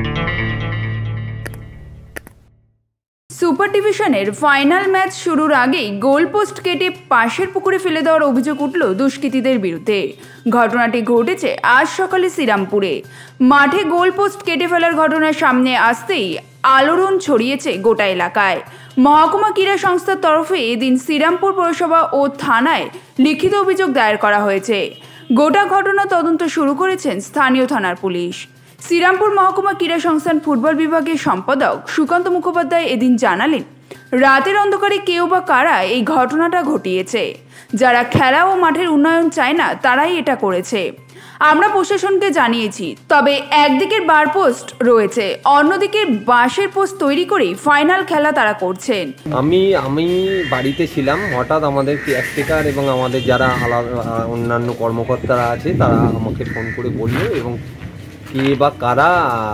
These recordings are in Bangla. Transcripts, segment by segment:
সুপার ডিভিশনের ফাইনাল ম্যাচ শুরুর আগেই গোলপোস্ট কেটে পাশের পুকুরে ফেলে দেওয়ার অভিযোগ উঠল দুষ্কৃতীদের বিরুদ্ধে। ঘটনাটি ঘটেছে আজ সকালে শ্রীরামপুরে। মাঠে গোলপোস্ট কেটে ফেলার ঘটনার সামনে আসতেই আলোড়ন ছড়িয়েছে গোটা এলাকায়। মহকুমা ক্রীড়া সংস্থার তরফে এদিন শ্রীরামপুর পৌরসভা ও থানায় লিখিত অভিযোগ দায়ের করা হয়েছে। গোটা ঘটনা তদন্ত শুরু করেছেন স্থানীয় থানার পুলিশ। শ্রীরামপুর মহকুমা ক্রীড়া সংস্থান ফুটবল বিভাগের সম্পাদক সুকান্ত মুখোপাধ্যায় এদিন জানালেন, রাতের অন্ধকারে কেউ বা কারা এই ঘটনাটা ঘটিয়েছে। যারা খেলা ও মাঠের উন্নয়ন চায় না তারাই এটা করেছে। আমরা প্রশাসনকে জানিয়েছি, তবে একদিকের বার পোস্ট রয়েছে, অন্যদিকে বাঁশের পোস্ট তৈরি করেই ফাইনাল খেলা তারা করছেন। আমি বাড়িতে ছিলাম, হঠাৎ আমাদের কেয়ারটেকার এবং আমাদের যারা অন্যান্য কর্মকর্তারা আছে তারা আমাকে ফোন করে বলল এবং কে বা কারা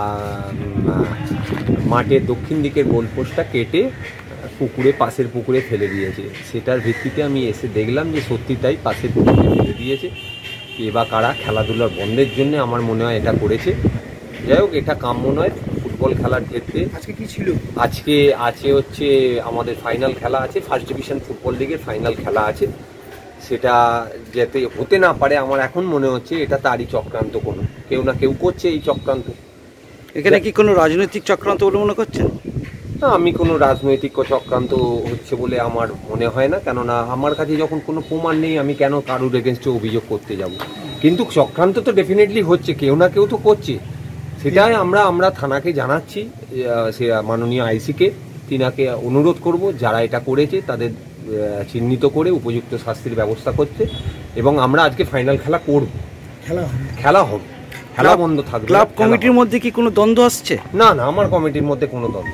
মাঠের দক্ষিণ দিকের গোলপোস্টটা কেটে পাশের পুকুরে ফেলে দিয়েছে। সেটার ভিত্তিতে আমি এসে দেখলাম যে সত্যি তাই পাশের পুকুরে ফেলে দিয়েছে। কে বা কারা খেলাধুলার বন্ধের জন্য আমার মনে হয় এটা করেছে। যাই হোক, এটা কাম্য নয় ফুটবল খেলার ক্ষেত্রে। আজকে কি ছিল? আজকে হচ্ছে আমাদের ফাইনাল খেলা আছে, ফার্স্ট ডিভিশন ফুটবল লিগের ফাইনাল খেলা আছে। সেটা যাতে হতে না পারে আমার এখন মনে হচ্ছে এটা তারই চক্রান্ত, কোনো কেউ না কেউ করছে এই চক্রান্ত। এখানে কি কোনো রাজনৈতিক চক্রান্ত বলে মনে করছেন? না, আমি কোনো রাজনৈতিক চক্রান্ত হচ্ছে বলে আমার মনে হয় না, কেননা আমার কাছে যখন কোনো প্রমাণ নেই আমি কেন কারুর এগেনস্টে অভিযোগ করতে যাব। কিন্তু চক্রান্ত তো ডেফিনেটলি হচ্ছে, কেউ না কেউ তো করছে। সেটাই আমরা থানাকে জানাচ্ছি, সে মাননীয় আইসিকে, তিনাকে অনুরোধ করব যারা এটা করেছে তাদের চিহ্নিত করে উপযুক্ত শাস্তির ব্যবস্থা করতে। এবং আমরা আজকে ফাইনাল খেলা করব, খেলা হবে, খেলা বন্ধ থাকবে। ক্লাব কমিটির মধ্যে কি কোনো দ্বন্দ্ব আসছে? না, আমার কমিটির মধ্যে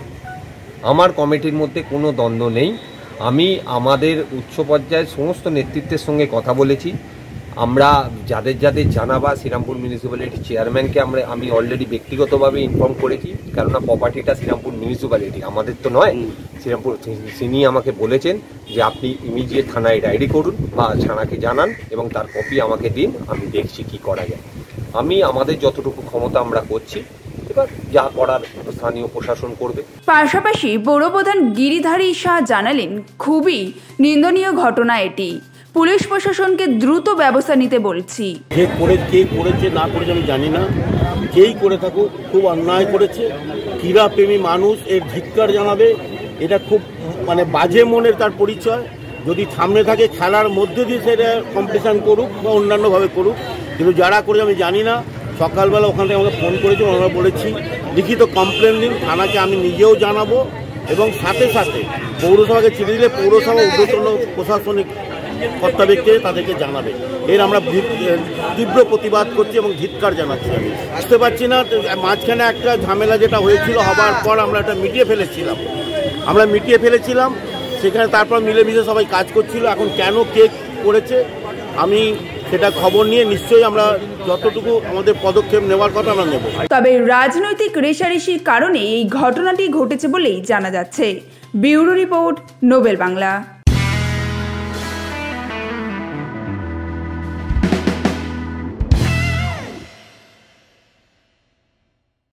কোনো দ্বন্দ্ব নেই। আমি আমাদের উচ্চ পর্যায়ের সমস্ত নেতৃত্বের সঙ্গে কথা বলেছি। আমরা যাদের জানাবা শ্রীরামপুর মিউনিসিপ্যালিটির চেয়ারম্যানকে আমি অলরেডি ব্যক্তিগতভাবে ইনফর্ম করেছি, কেননা প্রপার্টিটা শ্রীরামপুর মিউনিসিপ্যালিটি, আমাদের তো নয়। শ্রীরামপুর তিনি আমাকে বলেছেন যে আপনি ইমিডিয়েট থানায় ডায়েরি করুন বা থানাকে জানান এবং তার কপি আমাকে দিন, আমি দেখছি কি করা যায়। আমাদের যতটুকু ক্ষমতা আমরা করছি, এবার যা করার স্থানীয় প্রশাসন করবে। পাশাপাশি পৌরপ্রধান গিরিধারী শাহ জানালেন, খুবই নিন্দনীয় ঘটনা এটি। পুলিশ প্রশাসনকে দ্রুত ব্যবস্থা নিতে বলছি। কে করেছে না করেছে আমি জানি না, যেই করে থাকুক খুব অন্যায় করেছে। ক্রীড়াপ্রেমী মানুষ এর ধিক্কার জানাবে। এটা খুব বাজে মনের তার পরিচয়। যদি সামনে থাকে খেলার মধ্যে দিয়ে সেটা কম্পিটিশান করুক বা অন্যান্যভাবে করুক, কিন্তু যারা করে আমি জানি না। সকালবেলা ওখান থেকে আমাকে ফোন করেছে, আমরা বলেছি লিখিত কমপ্লেন দিন, থানাকে আমি নিজেও জানাবো এবং সাথে সাথে পৌরসভাকে চিঠি দিলে পৌরসভা ঊর্ধ্বতন প্রশাসনিক কর্তা ব্যক্তি তাদেরকে জানাবে। এর আমরা তীব্র প্রতিবাদ করছি এবং ধিক্কার জানাচ্ছি। আমি বুঝতে পারছি না, মাঝখানে একটা ঝামেলা যেটা হয়েছিল হবার পর আমরা এটা মিটিয়ে ফেলেছিলাম। সেখানে তারপর মিলেমিশে সবাই কাজ করছিল। এখন কেন কে করেছে আমি সেটা খবর নিয়ে নিশ্চয়ই আমরা যতটুকু আমাদের পদক্ষেপ নেওয়ার কথা আমরা নেব। তবে রাজনৈতিক রেষারেষির কারণে এই ঘটনাটি ঘটেছে বলেই জানা যাচ্ছে। Bureau report, Nobel Bangla.